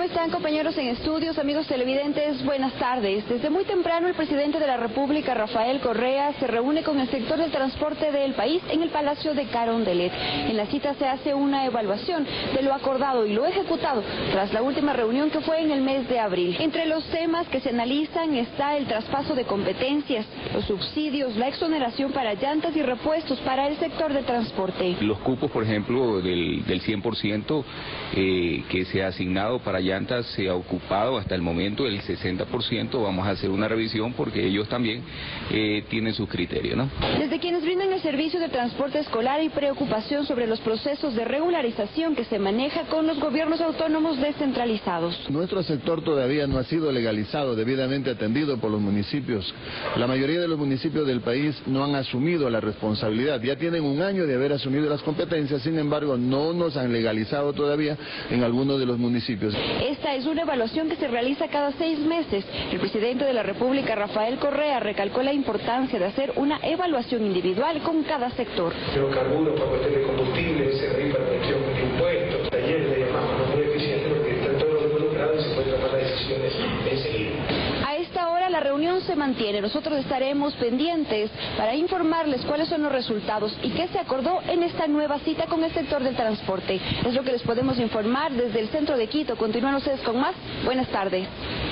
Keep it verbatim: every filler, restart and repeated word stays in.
¿Cómo están, compañeros en estudios, amigos televidentes? Buenas tardes. Desde muy temprano el presidente de la República, Rafael Correa, se reúne con el sector del transporte del país en el Palacio de Carondelet. En la cita se hace una evaluación de lo acordado y lo ejecutado tras la última reunión que fue en el mes de abril. Entre los temas que se analizan está el traspaso de competencias, los subsidios, la exoneración para llantas y repuestos para el sector de transporte. Los cupos, por ejemplo, del, del cien por ciento eh, que se ha asignado para llantas se ha ocupado hasta el momento el sesenta por ciento. Vamos a hacer una revisión porque ellos también eh, tienen sus criterios, ¿no? Desde quienes brindan el servicio de transporte escolar hay preocupación sobre los procesos de regularización que se maneja con los gobiernos autónomos descentralizados. Nuestro sector todavía no ha sido legalizado, debidamente atendido por los municipios. La mayoría de los municipios del país no han asumido la responsabilidad. Ya tienen un año de haber asumido las competencias, sin embargo, no nos han legalizado todavía en algunos de los municipios. Esta es una evaluación que se realiza cada seis meses. El presidente de la República, Rafael Correa, recalcó la importancia de hacer una evaluación individual con cada sector. Los carburos para cuestión de combustible, S R I para cuestión de impuestos, talleres de llamamos no muy eficientes porque están todos los involucrados y se pueden tomar las decisiones enseguida. A esta hora la reunión se mantiene. Nosotros estaremos pendientes para informarles cuáles son los resultados y qué se acordó en esta nueva cita con el sector del transporte. Es lo que les podemos informar desde el centro de Quito. Continúan ustedes con más. Buenas tardes.